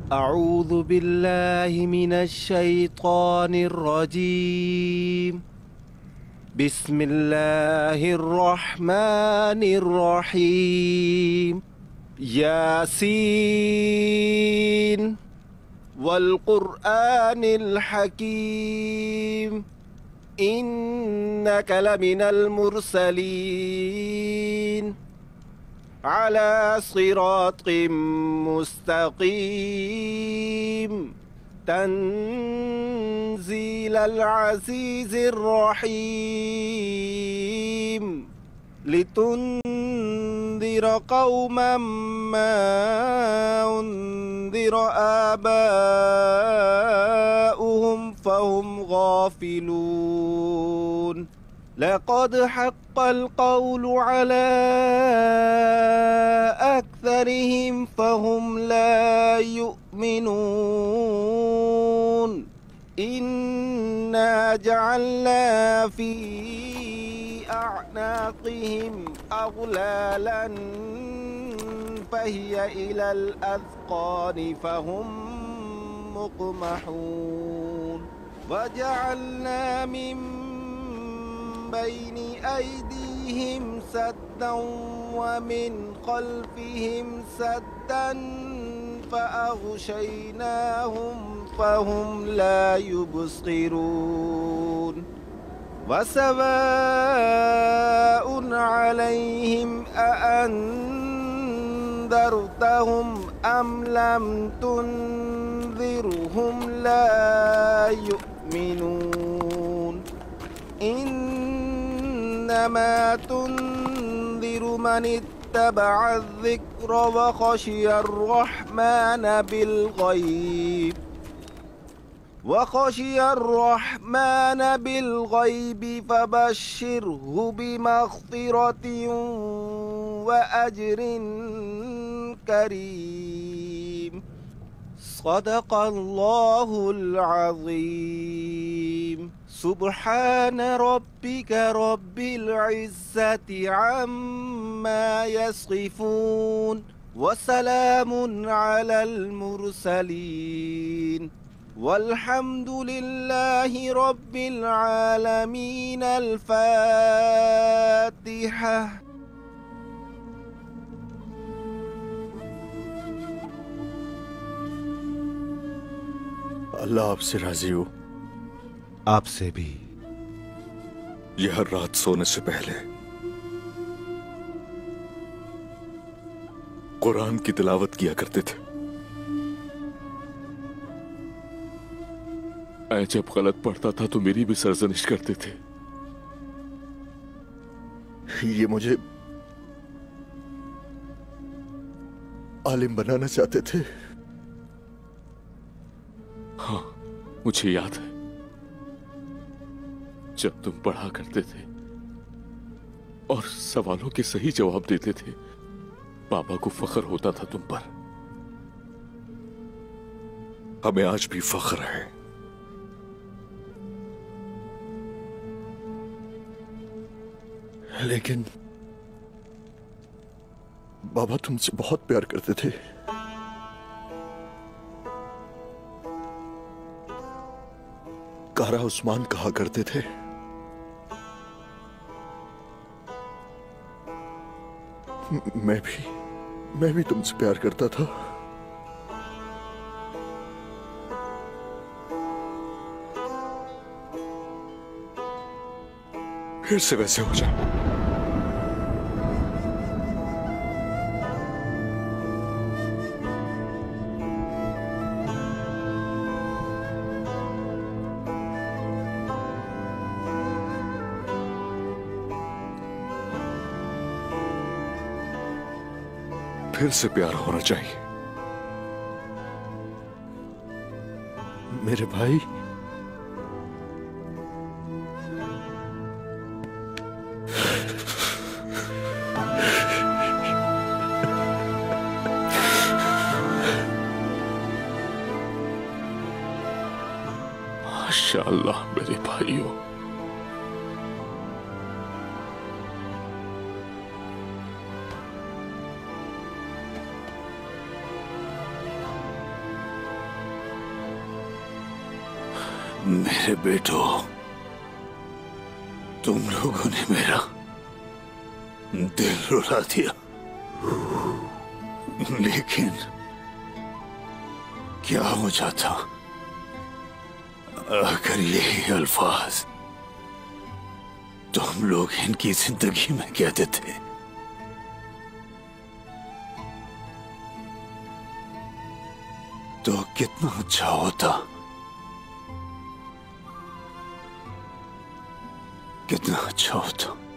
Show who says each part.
Speaker 1: أعوذ بالله من الشيطان الرجيم. بسم الله الرحمن الرحيم. ياسين والقرآن الحكيم إنك لمن المرسلين على صراط مستقيم تنزيل العزيز الرحيم لتنذر قوما ما أنذر آباؤهم فهم غافلون. لقد حق القول على أكثرهم فهم لا يؤمنون. إنا جعلنا في أعناقهم أغلالا فهي إلى الأذقان فهم مقمحون. وجعلنا من بين أيديهم سدا ومن خلفهم سدا فأغشيناهم فهم لا يبصرون. وسواء عليهم أأنذرتهم أم لم تنذرهم لا يؤمنون. إنما تنذر من اتبع الذكر وخشي الرحمن بالغيب فبشره بمغفرة وأجر كريم. صدق الله العظيم. سبحان ربك رب العزة عما يصفون وسلام على المرسلين والحمد لله رب العالمين. الفاتحة.
Speaker 2: अल्लाह आपसे राजी हो।
Speaker 1: आपसे भी।
Speaker 2: यह हर रात सोने से पहले कुरान की तिलावत किया करते थे। मैं जब गलत पढ़ता था तो मेरी भी सरजनिश करते थे। ये मुझे आलिम बनाना चाहते थे। हाँ, मुझे याद है जब तुम पढ़ा करते थे और सवालों के सही जवाब देते थे, बाबा को फख्र होता था तुम पर। हमें आज भी फख्र है। लेकिन बाबा तुमसे बहुत प्यार करते थे। कारा उस्मान कहा करते थे, मैं भी तुमसे प्यार करता था। फिर से वैसे हो जाए। फिर से प्यार होना चाहिए मेरे भाई। माशाअल्लाह मेरे भाइयों।
Speaker 3: मेरे बेटो, तुम लोगों ने मेरा दिल रुला दिया, लेकिन क्या हो जाता अगर यही अल्फाज तुम लोग इनकी जिंदगी में कह देते? तो कितना अच्छा होता, कितना अच्छा होता।